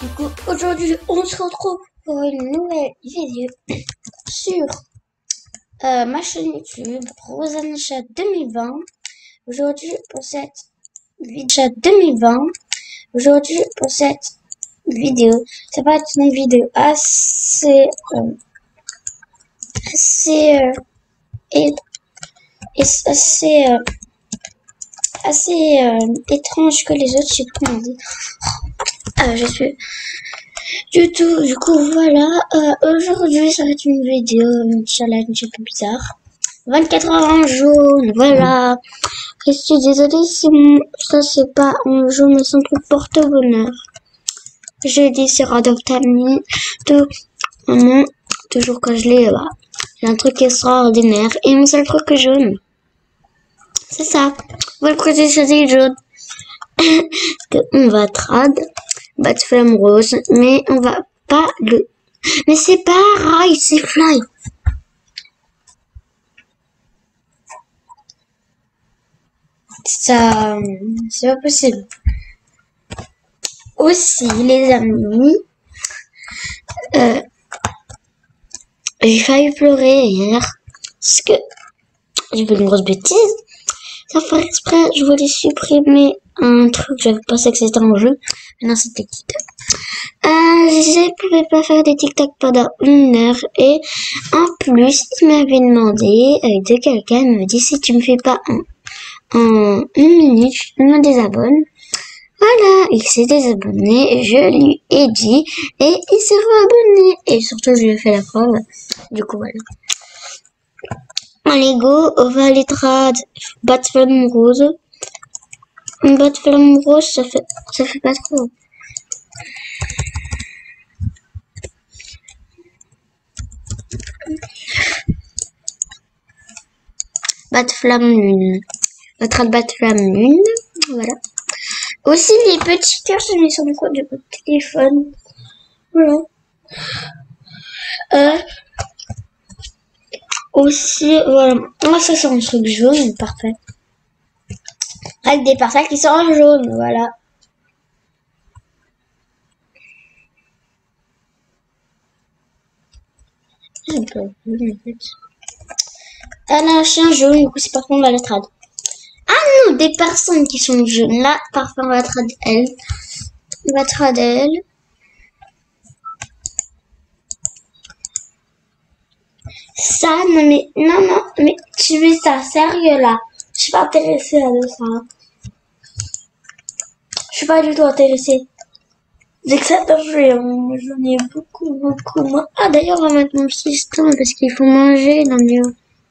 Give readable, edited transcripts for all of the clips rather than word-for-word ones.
Du coup, aujourd'hui, on se retrouve pour une nouvelle vidéo sur ma chaîne YouTube Rosanachat 2020. Aujourd'hui, pour cette vidéo, ça va être une vidéo assez et, et assez étrange que les autres. Je sais pas comment dire. Je suis du coup, voilà. Aujourd'hui, ça va être une vidéo, une challenge un peu bizarre. 24 heures en jaune, voilà. Je suis désolée si ça c'est pas en jaune, mais c'est un truc porte-bonheur. Jeudi sera d'Octamie, de maman, toujours quand je l'ai là. C'est un truc extraordinaire. Et mon seul truc est jaune. C'est ça. Voilà pourquoi j'ai choisi le jaune. Que on va trad, bat flamme rose, mais on va pas le... Mais c'est pas rail, c'est fly. Ça, c'est pas possible. Aussi, les amis, j'ai failli pleurer hier parce que j'ai fait une grosse bêtise. Sans faire exprès, je voulais supprimer un truc, j'avais pensé que c'était un jeu. Maintenant, c'était TikTok. Je pouvais pas faire des TikTok pendant 1 heure et en plus, il m'avait demandé de quelqu'un, il me dit si tu me fais pas en 1 minute, je me désabonne. Voilà, il s'est désabonné, je lui ai dit, et il s'est réabonné. Et surtout, je lui ai fait la preuve. Du coup, voilà. Allez, go, on va aller trad, bat flamme rose. Une bat flamme rose, ça fait pas trop. Bat flamme lune. On trad bat flamme lune, voilà. Aussi, les petits cœurs, je mets sur le coin de mon téléphone. Voilà. Aussi, voilà. Moi, ça, c'est un truc jaune, parfait. Avec des parcelles qui sont en jaune, voilà. Elle a un chien jaune, du coup, c'est parfait, on va la trad. Ah non, des personnes qui sont jaunes. Là, parfait, on va trad elle. On va trad elle. Ça, non, mais tu mets ça sérieux là. Je suis pas intéressée à ça. Je suis pas du tout intéressée. Dès que ça j'en ai beaucoup moins. Ah, d'ailleurs, on va mettre mon fiston parce qu'il faut manger dans le...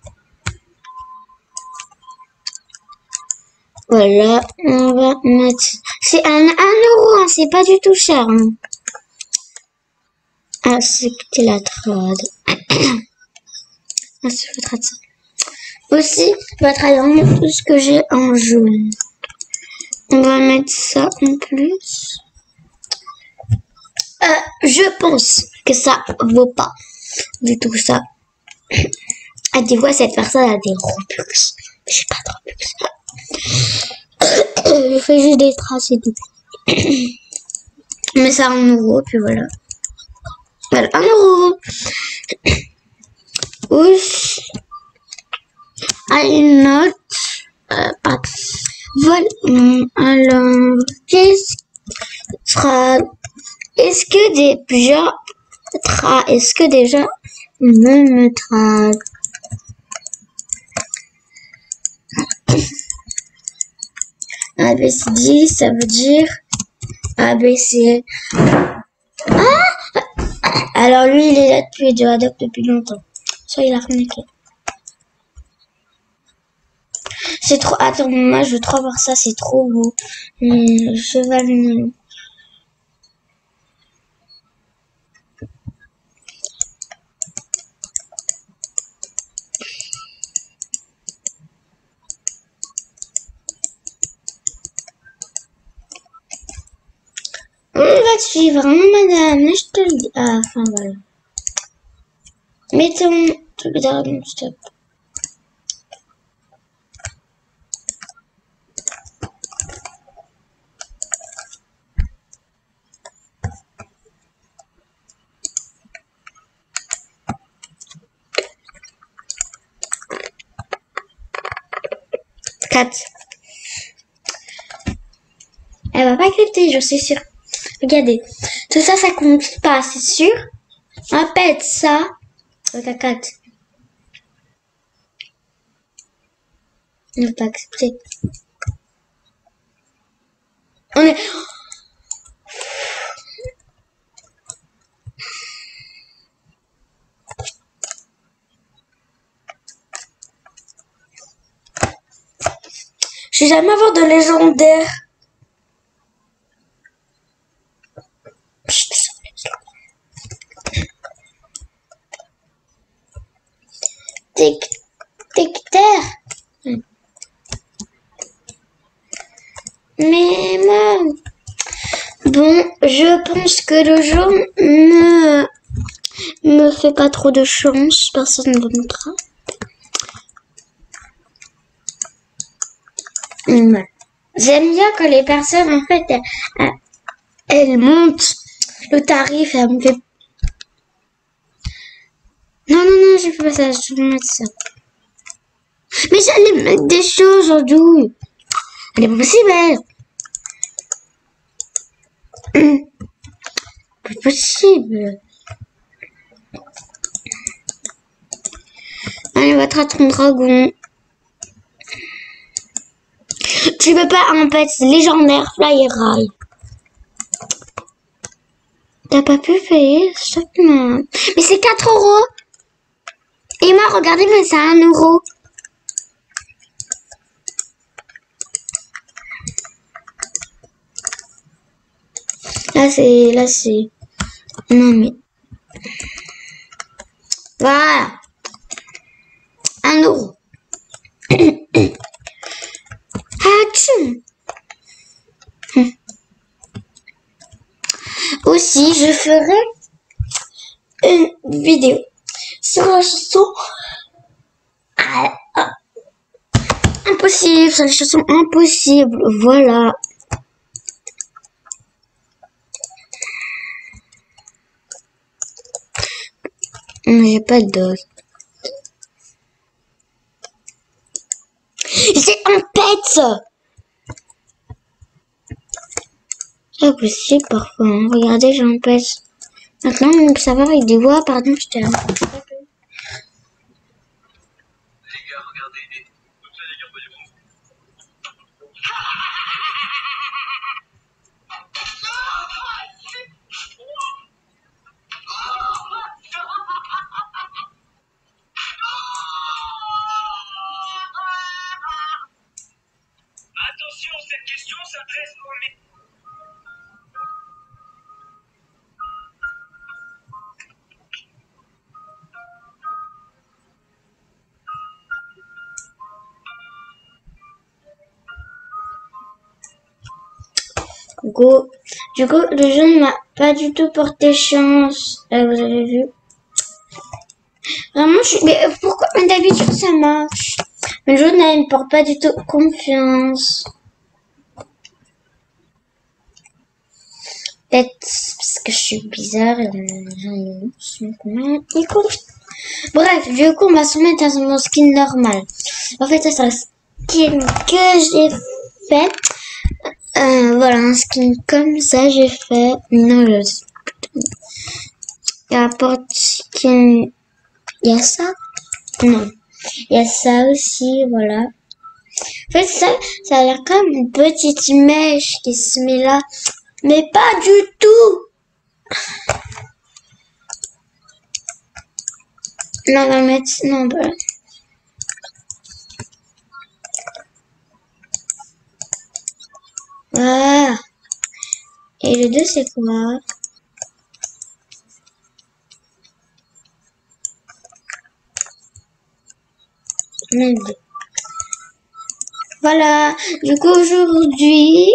Voilà, on va mettre... C'est 1 euro, hein, c'est pas du tout cher. Hein. Ah, c'était la trad. Ah, c'est la trad ça. Aussi, on va travailler tout ce que j'ai en jaune. On va mettre ça en plus. Je pense que ça vaut pas du tout ça. Ah, tu vois, cette personne a des Robux. J'ai pas de Robux. Je fais juste des traces et tout. Mais ça 1 euro, puis voilà. Voilà, 1 euro. Ouch. Une note. Voilà. Alors, est-ce que déjà me trad ABCD, ça veut dire ABC. Ah! Alors lui, il est là depuis de Adopt depuis longtemps. Ça, il a arnaqué. C'est trop... Attends, moi, je veux trop voir ça, c'est trop beau. Cheval mignon. On va te suivre, hein, madame, je te le dis. Ah, enfin, voilà. Mettons tout le stop. 4. Elle va pas accepter, je suis sûre. Regardez. Tout ça, ça compte pas, c'est sûr. On pète ça. Regarde 4. Elle va pas accepter. On est... Je vais jamais avoir de légendaire. Tic-terre. Mais moi, bon, je pense que le jeu me fait pas trop de chance. Personne ne me montrera. J'aime bien quand les personnes, en fait, elles montent le tarif et elles me fait... Non, je fais pas ça, je vais mettre ça. Mais j'allais mettre des choses en doux. Elle est pas possible. Pas possible. Allez, on va traiter ton dragon. Tu veux pas un pet légendaire Fly Rail? T'as pas pu payer chaque mois. Mais c'est 4 €. Et moi, regardez, mais c'est 1 €. Là, c'est... Non, mais... Voilà. 1 €. Aussi, je ferai une vidéo sur la chanson impossible, sur les chansons impossibles, voilà. J'ai pas d'os. C'est un pet. C'est possible parfois. Hein. Regardez, j'ai un pet. Maintenant, on peut savoir avec des voix. Pardon, je t'aime. Attention, cette question s'adresse aux médecins. Go. Du coup, le jeu n'a pas du tout porté chance. Là, vous avez vu. Vraiment, mais pourquoi? Mais d'habitude, ça marche. Le jeu ne me porte pas du tout confiance. Peut-être parce que je suis bizarre et bref, du coup, on va se mettre dans mon skin normal. En fait, ça c'est un skin que j'ai fait. Voilà, un skin comme ça, j'ai fait. Non, je sais pas. Il y a porte skin. Il y a ça? Non. Il y a ça aussi, voilà. En fait, ça a l'air comme une petite mèche qui se met là. Mais pas du tout. Non, on va mettre... Non, voilà. Voilà. Et le 2, c'est quoi? Merde. Voilà. Du coup, aujourd'hui...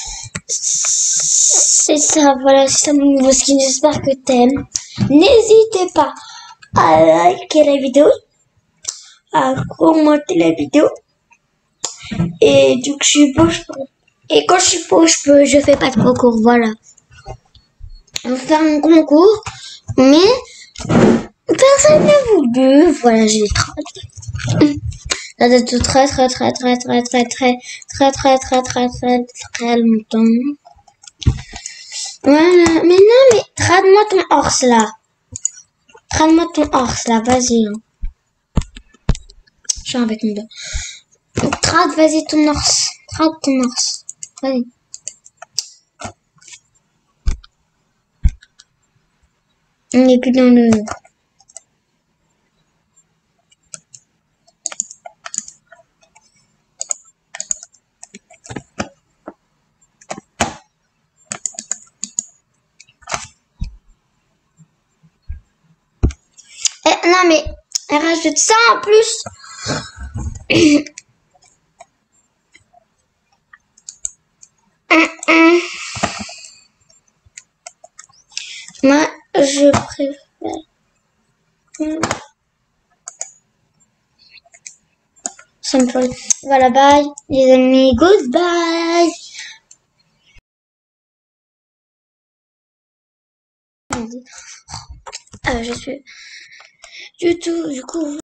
C'est ça, voilà, c'est ça mon nouveau skin, j'espère que t'aimes. N'hésitez pas à liker la vidéo, à commenter la vidéo. Et du coup, je suis beau, et quand je suis beau, je fais pas de concours, voilà. On va faire un concours, mais personne n'a voulu, voilà, j'ai traduit. Ça date de très longtemps. Voilà. Mais non, mais trade-moi ton horse là. Trade-moi ton horse là, vas-y. Hein. Je suis avec mes deux. Trade, vas-y ton horse. Trade ton horse. Vas-y. On n'est plus dans le... non mais, elle rajoute ça en plus. Moi, je préfère... Simple. Voilà, bye. Les amis, goodbye. Je suis... Du coup...